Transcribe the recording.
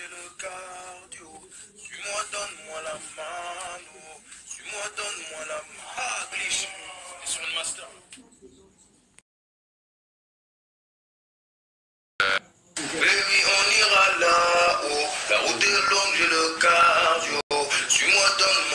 j'ai le cardio. Suis-moi, donne-moi la mano. Suis-moi, donne-moi la mano. Ah, glitch. Et sur une master. Baby, on ira là-haut. La route est longue, j'ai le cardio. Suis-moi, donne-moi.